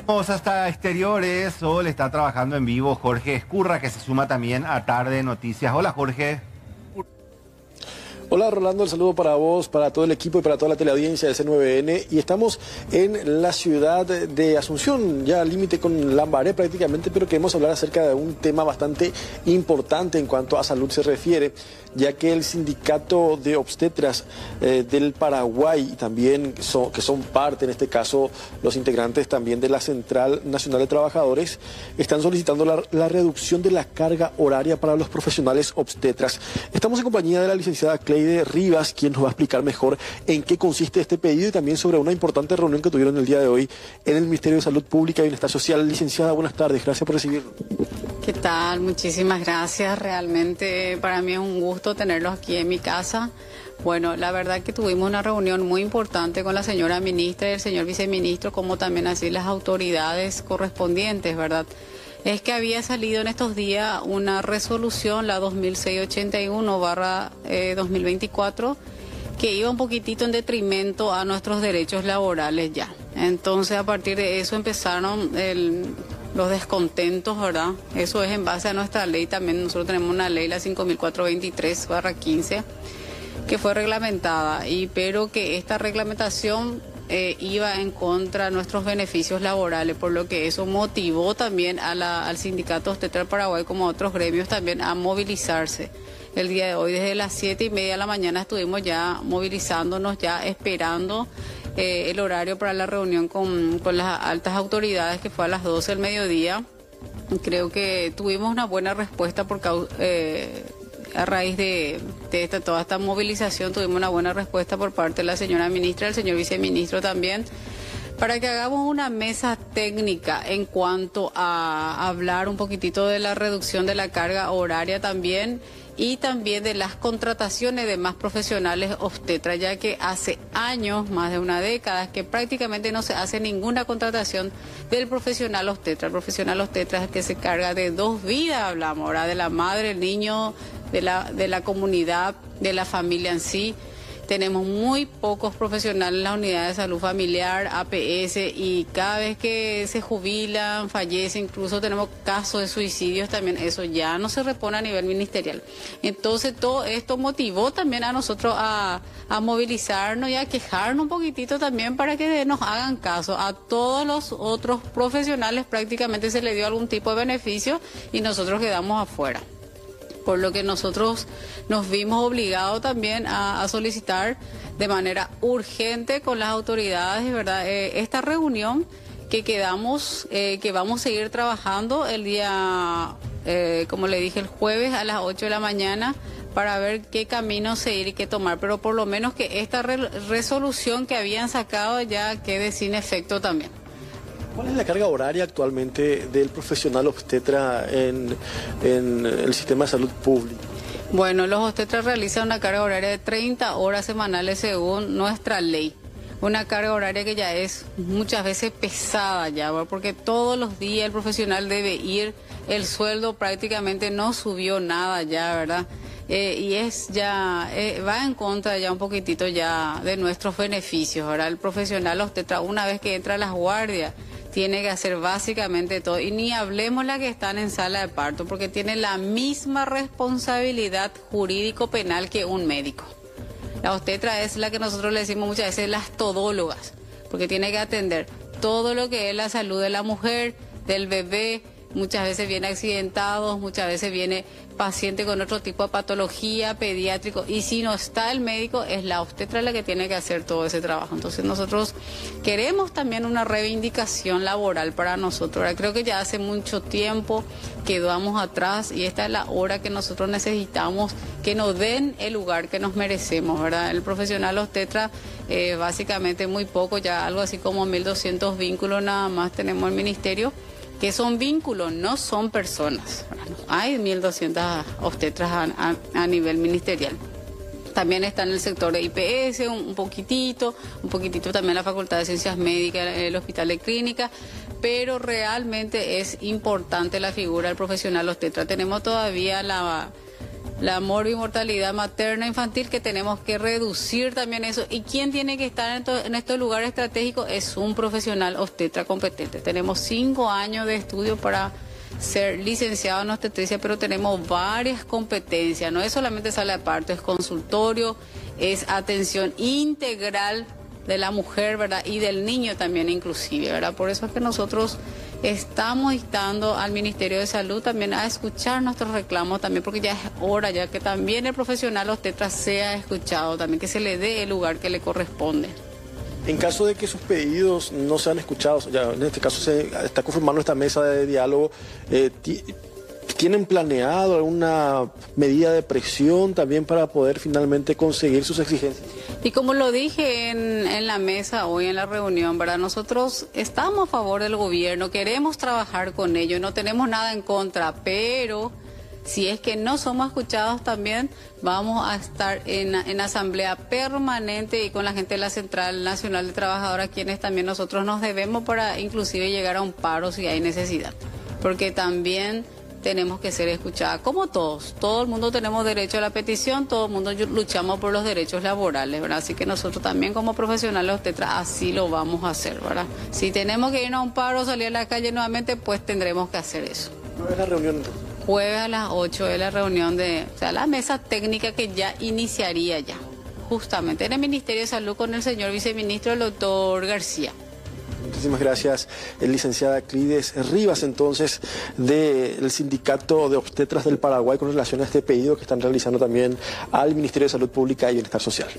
Vamos hasta exteriores. Sol está trabajando en vivo Jorge Escurra, que se suma también a Tarde Noticias. Hola, Jorge. Hola Rolando, el saludo para vos, para todo el equipo y para toda la teleaudiencia de C9N. Y estamos en la ciudad de Asunción, ya al límite con Lambaré prácticamente, pero queremos hablar acerca de un tema bastante importante en cuanto a salud se refiere, ya que el sindicato de obstetras del Paraguay, también que son parte, en este caso, los integrantes también de la Central Nacional de Trabajadores, están solicitando la reducción de la carga horaria para los profesionales obstetras. Estamos en compañía de la licenciada Cleide Rivas, quien nos va a explicar mejor en qué consiste este pedido y también sobre una importante reunión que tuvieron el día de hoy en el Ministerio de Salud Pública y Bienestar Social. Licenciada, buenas tardes, gracias por recibirnos. ¿Qué tal? Muchísimas gracias. Realmente para mí es un gusto tenerlos aquí en mi casa. Bueno, la verdad que tuvimos una reunión muy importante con la señora ministra y el señor viceministro, como también así las autoridades correspondientes, ¿verdad? Es que había salido en estos días una resolución, la 2681/2024, que iba un poquitito en detrimento a nuestros derechos laborales ya. Entonces, a partir de eso empezaron los descontentos, ¿verdad? Eso es en base a nuestra ley. También nosotros tenemos una ley, la 5423/15, que fue reglamentada, pero que esta reglamentación iba en contra de nuestros beneficios laborales, por lo que eso motivó también al sindicato Obstetra del Paraguay, como a otros gremios también, a movilizarse. El día de hoy, desde las 7:30 de la mañana, estuvimos ya movilizándonos, ya esperando el horario para la reunión con las altas autoridades, que fue a las 12 del mediodía. Creo que tuvimos una buena respuesta a raíz de toda esta movilización. Tuvimos una buena respuesta por parte de la señora ministra, el señor viceministro también, para que hagamos una mesa técnica en cuanto a hablar un poquitito de la reducción de la carga horaria también, y también de las contrataciones de más profesionales obstetras, ya que hace años, más de una década, que prácticamente no se hace ninguna contratación del profesional obstetra. El profesional obstetra es el que se carga de dos vidas, hablamos ahora, de la madre, el niño, de la comunidad, de la familia en sí. Tenemos muy pocos profesionales en las unidades de salud familiar, APS, y cada vez que se jubilan, fallecen, incluso tenemos casos de suicidios también, eso ya no se repone a nivel ministerial. Entonces todo esto motivó también a nosotros a movilizarnos y a quejarnos un poquitito también para que nos hagan caso. A todos los otros profesionales prácticamente se les dio algún tipo de beneficio y nosotros quedamos afuera. Por lo que nosotros nos vimos obligados también a solicitar de manera urgente con las autoridades, ¿verdad? Esta reunión que quedamos, que vamos a seguir trabajando el día, como le dije, el jueves a las 8 de la mañana, para ver qué camino seguir y qué tomar, pero por lo menos que esta resolución que habían sacado ya quede sin efecto también. ¿Cuál es la carga horaria actualmente del profesional obstetra en el sistema de salud público? Bueno, los obstetras realizan una carga horaria de 30 horas semanales según nuestra ley. Una carga horaria que ya es muchas veces pesada ya, porque todos los días el profesional debe ir, el sueldo prácticamente no subió nada ya, ¿verdad? Y es ya, va en contra ya un poquitito ya de nuestros beneficios. Ahora el profesional obstetra, una vez que entra a las guardias, tiene que hacer básicamente todo, y ni hablemos la que están en sala de parto, porque tiene la misma responsabilidad jurídico-penal que un médico. La obstetra es la que nosotros le decimos muchas veces las todólogas, porque tiene que atender todo lo que es la salud de la mujer, del bebé. Muchas veces viene accidentados, muchas veces viene paciente con otro tipo de patología, pediátrico, y si no está el médico, es la obstetra la que tiene que hacer todo ese trabajo. Entonces nosotros queremos también una reivindicación laboral para nosotros. Ahora, creo que ya hace mucho tiempo quedamos atrás y esta es la hora que nosotros necesitamos que nos den el lugar que nos merecemos, ¿verdad? El profesional obstetra, básicamente muy poco, ya algo así como 1.200 vínculos nada más tenemos en el ministerio, que son vínculos, no son personas. Hay 1.200 obstetras a nivel ministerial. También está en el sector de IPS, un poquitito también la Facultad de Ciencias Médicas, el Hospital de Clínica, pero realmente es importante la figura del profesional obstetra. Tenemos todavía la morbimortalidad materna infantil, que tenemos que reducir también eso. ¿Y quién tiene que estar en estos lugares estratégicos? Es un profesional obstetra competente. Tenemos 5 años de estudio para ser licenciado en obstetricia, pero tenemos varias competencias. No es solamente sala de parto, es consultorio, es atención integral de la mujer, ¿verdad? Y del niño también inclusive, ¿verdad? Por eso es que nosotros estamos instando al Ministerio de Salud también a escuchar nuestros reclamos también, porque ya es hora ya que también el profesional obstetra sea escuchado, también que se le dé el lugar que le corresponde. En caso de que sus pedidos no sean escuchados, ya en este caso se está conformando esta mesa de diálogo, ¿tienen planeado alguna medida de presión también para poder finalmente conseguir sus exigencias? Y como lo dije en la mesa hoy en la reunión, ¿verdad? Nosotros estamos a favor del gobierno, queremos trabajar con ellos, no tenemos nada en contra, pero si es que no somos escuchados también, vamos a estar en asamblea permanente y con la gente de la Central Nacional de Trabajadores, a quienes también nosotros nos debemos para inclusive llegar a un paro si hay necesidad, porque también tenemos que ser escuchadas, como todos. Todo el mundo tenemos derecho a la petición, todo el mundo luchamos por los derechos laborales, ¿verdad? Así que nosotros también como profesionales obstetras así lo vamos a hacer, ¿verdad? Si tenemos que irnos a un paro o salir a la calle nuevamente, pues tendremos que hacer eso. ¿Cuándo es la reunión? Jueves a las 8 es la reunión la mesa técnica que ya iniciaría ya, justamente en el Ministerio de Salud con el señor viceministro, el doctor García. Muchísimas gracias, licenciada Clides Rivas, entonces, del Sindicato de Obstetras del Paraguay, con relación a este pedido que están realizando también al Ministerio de Salud Pública y Bienestar Social.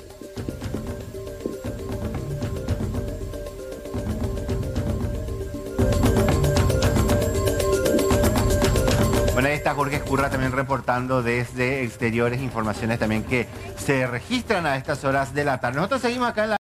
Bueno, ahí está Jorge Escurra también reportando desde exteriores informaciones también que se registran a estas horas de la tarde. Nosotros seguimos acá en la